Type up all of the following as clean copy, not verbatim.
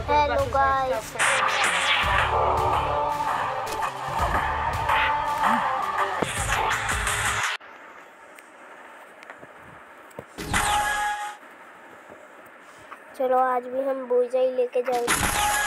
Hello guys, चलो आज भी हम बुलजाई लेके जाएंगे।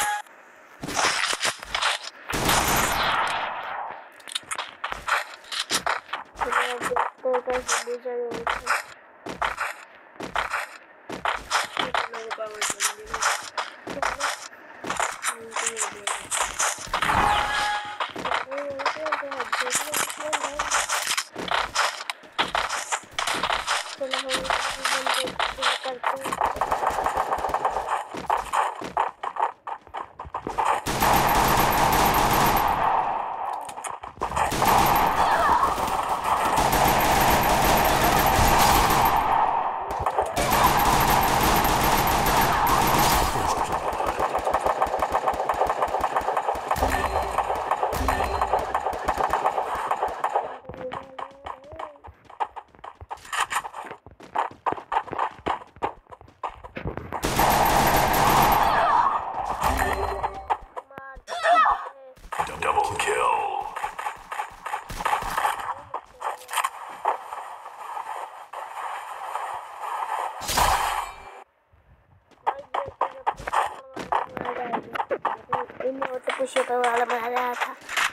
वाला मार रहा था।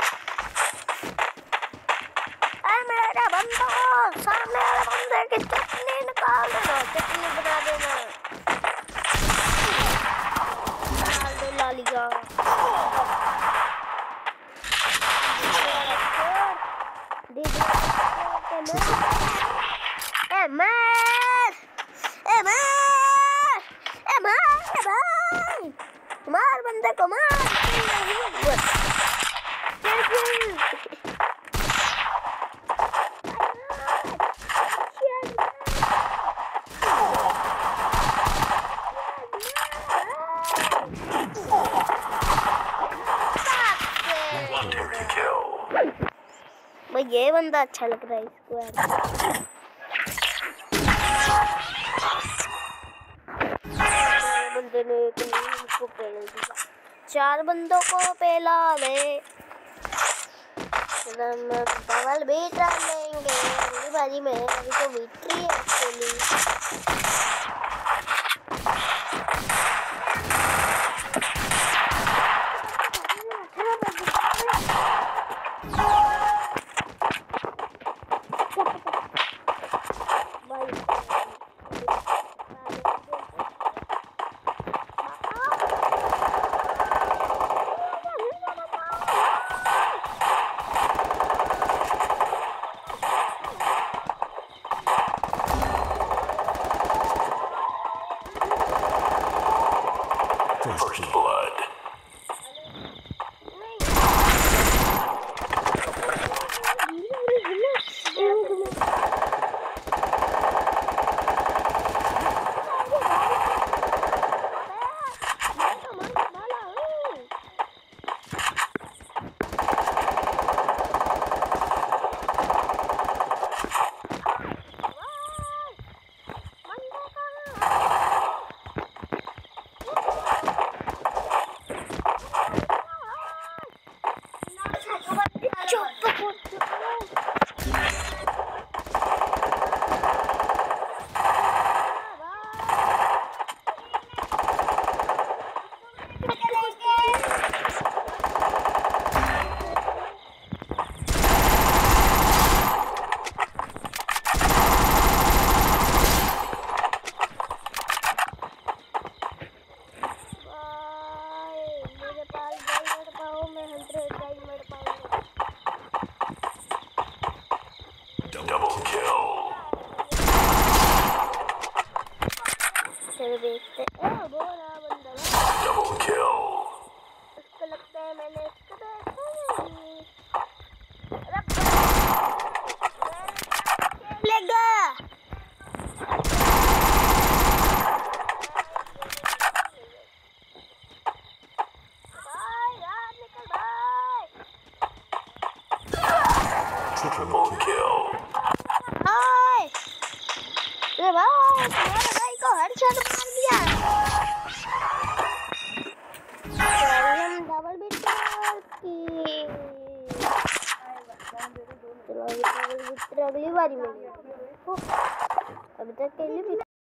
मेरा बंदा सामने वाला बंदे की चटनी निकाल देना, चटनी बना देना। डाल दो लालिया। मार बंदे को मार। भाई ये बंदा अच्छा लग रहा है इसको बंदे ने इसको पहले दिया। 4 बंदों को पहला दे, डबल बीट लेंगे भाजी में। अभी तो विक्ट्री है actually. First blood. Double kill. चलो देखते हैं। Double kill. इसको लगता है मैंने इसको देखा लेगा। Triple kill. तुम्हारे भाई को हेडशॉट मार दिया। चलो अगली बारी में अभी तक के लिए